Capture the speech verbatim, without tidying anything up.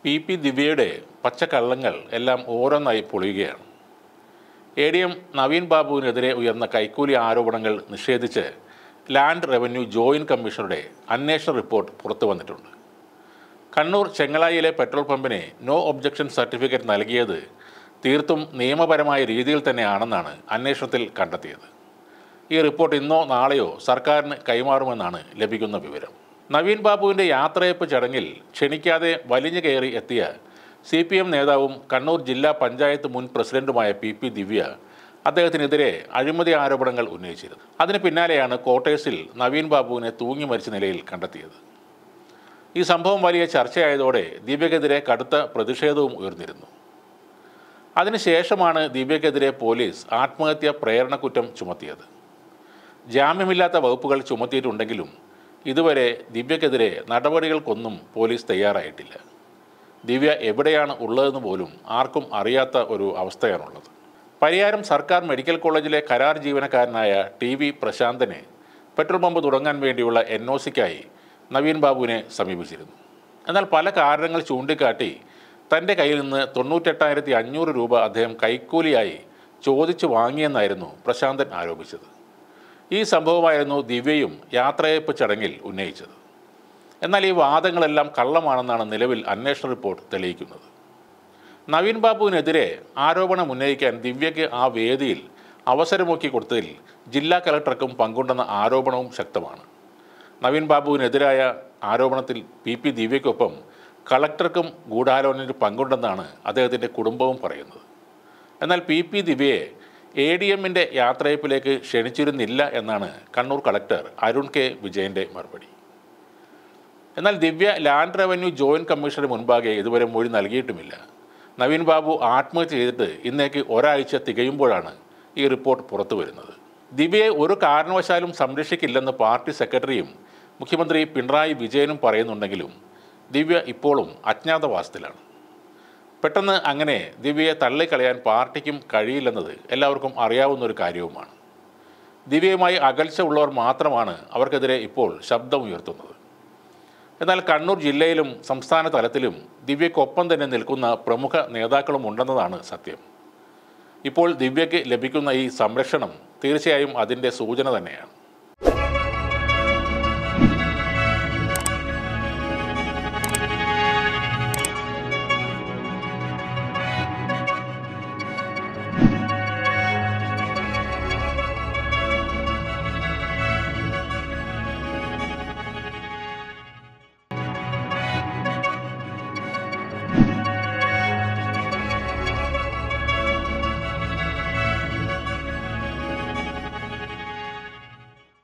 P P ദിവ്യയുടെ പച്ചക്കള്ളങ്ങൾ എല്ലാം ഓരോന്നായി പൊളിയുകയാണ്. എ ഡി എം നവീൻ ബാബുവിനെതിരെ ഉയർന്ന കൈക്കൂലി ആരോപണങ്ങൾ നിഷേധിച്ച് ലാൻഡ് റവന്യൂ ജോയിൻറ്റ് കമ്മീഷണറുടെ അന്വേഷണ റിപ്പോർട്ട് പുറത്തു വന്നിട്ടുണ്ട്. കണ്ണൂർ ചെങ്ങളായിലെ പെട്രോൾ പമ്പിന് നോ ഒബ്ജക്ഷൻ സർട്ടിഫിക്കറ്റ് നൽകിയത് തീർത്തും നിയമപരമായ രീതിയിൽ തന്നെയാണെന്നാണ് അന്വേഷണത്തിൽ കണ്ടെത്തിയത്. ഈ റിപ്പോർട്ട് ഇന്നോ നാളെയോ സർക്കാരിന് കൈമാറുമെന്നാണ് ലഭിക്കുന്ന വിവരം. നവീൻ ബാബുവിൻ്റെ യാത്രയപ്പ് ചടങ്ങിൽ ക്ഷണിക്കാതെ വലിഞ്ഞു കയറി എത്തിയ സി പി എം നേതാവും കണ്ണൂർ ജില്ലാ പഞ്ചായത്ത് മുൻ പ്രസിഡന്റുമായ പി പി ദിവ്യ അദ്ദേഹത്തിനെതിരെ അഴിമതി ആരോപണങ്ങൾ ഉന്നയിച്ചിരുന്നു. അതിന് പിന്നാലെയാണ് ക്വാർട്ടേഴ്സിൽ നവീൻ ബാബുവിനെ തൂങ്ങി മരിച്ച നിലയിൽ കണ്ടെത്തിയത്. ഈ സംഭവം വലിയ ചർച്ചയായതോടെ ദിവ്യക്കെതിരെ കടുത്ത പ്രതിഷേധവും ഉയർന്നിരുന്നു. അതിനുശേഷമാണ് ദിവ്യക്കെതിരെ പോലീസ് ആത്മഹത്യാ പ്രേരണക്കുറ്റം ചുമത്തിയത്. ജാമ്യമില്ലാത്ത വകുപ്പുകൾ ചുമത്തിയിട്ടുണ്ടെങ്കിലും ഇതുവരെ ദിവ്യക്കെതിരെ നടപടികൾക്കൊന്നും പോലീസ് തയ്യാറായിട്ടില്ല. ദിവ്യ എവിടെയാണ് ഉള്ളതെന്ന് പോലും ആർക്കും അറിയാത്ത ഒരു അവസ്ഥയാണുള്ളത്. പരിയാരം സർക്കാർ മെഡിക്കൽ കോളേജിലെ കരാർ ജീവനക്കാരനായ ടി വി പ്രശാന്തനെ പെട്രോൾ പമ്പ് തുടങ്ങാൻ വേണ്ടിയുള്ള എൻ ഒ സിക്കായി നവീൻ ബാബുവിനെ സമീപിച്ചിരുന്നു. എന്നാൽ പല കാരണങ്ങൾ ചൂണ്ടിക്കാട്ടി തൻ്റെ കയ്യിൽ നിന്ന് തൊണ്ണൂറ്റെട്ടായിരത്തി അഞ്ഞൂറ് രൂപ അദ്ദേഹം കൈക്കൂലിയായി ചോദിച്ചു വാങ്ങിയെന്നായിരുന്നു പ്രശാന്തൻ ആരോപിച്ചത്. ഈ സംഭവമായിരുന്നു ദിവ്യയും യാത്രയപ്പ് ചടങ്ങിൽ ഉന്നയിച്ചത്. എന്നാൽ ഈ വാദങ്ങളെല്ലാം കള്ളമാണെന്നാണ് നിലവിൽ അന്വേഷണ റിപ്പോർട്ട് തെളിയിക്കുന്നത്. നവീൻ ബാബുവിനെതിരെ ആരോപണം ഉന്നയിക്കാൻ ദിവ്യയ്ക്ക് ആ വേദിയിൽ അവസരമൊക്കി കൊടുത്തതിൽ ജില്ലാ കലക്ടർക്കും പങ്കുണ്ടെന്ന ആരോപണവും ശക്തമാണ്. നവീൻ ബാബുവിനെതിരായ ആരോപണത്തിൽ പി പി ദിവ്യയ്ക്കൊപ്പം കളക്ടർക്കും ഗൂഢാലോചനയിൽ പങ്കുണ്ടെന്നാണ് അദ്ദേഹത്തിൻ്റെ കുടുംബവും പറയുന്നത്. എന്നാൽ പി പി ദിവ്യയെ എ ഡി എമ്മിൻ്റെ യാത്രയപ്പിലേക്ക് ക്ഷണിച്ചിരുന്നില്ല എന്നാണ് കണ്ണൂർ കളക്ടർ അരുൺ കെ വിജയൻ്റെ മറുപടി. എന്നാൽ Divya land revenue joint commissioner മുൻപാകെ ഇതുവരെ മൊഴി നൽകിയിട്ടുമില്ല. നവീൻ ബാബു ആത്മഹത്യ ചെയ്തിട്ട് ഇന്നേക്ക് ഒരാഴ്ച തികയുമ്പോഴാണ് ഈ റിപ്പോർട്ട് പുറത്തു വരുന്നത്. ദിവ്യയെ ഒരു കാരണവശാലും സംരക്ഷിക്കില്ലെന്ന് പാർട്ടി സെക്രട്ടറിയും മുഖ്യമന്ത്രി പിണറായി വിജയനും പറയുന്നുണ്ടെങ്കിലും ദിവ്യ ഇപ്പോഴും അജ്ഞാതവാസത്തിലാണ്. പെട്ടെന്ന് അങ്ങനെ ദിവ്യയെ തള്ളിക്കളയാൻ പാർട്ടിക്കും കഴിയില്ലെന്നത് എല്ലാവർക്കും അറിയാവുന്നൊരു കാര്യവുമാണ്. ദിവ്യയുമായി അകൽച്ച ഉള്ളവർ മാത്രമാണ് അവർക്കെതിരെ ഇപ്പോൾ ശബ്ദമുയർത്തുന്നത്. എന്നാൽ കണ്ണൂർ ജില്ലയിലും സംസ്ഥാന തലത്തിലും ദിവ്യക്കൊപ്പം തന്നെ നിൽക്കുന്ന പ്രമുഖ നേതാക്കളും ഉണ്ടെന്നതാണ് സത്യം. ഇപ്പോൾ ദിവ്യയ്ക്ക് ലഭിക്കുന്ന ഈ സംരക്ഷണം തീർച്ചയായും അതിൻ്റെ സൂചന തന്നെയാണ്.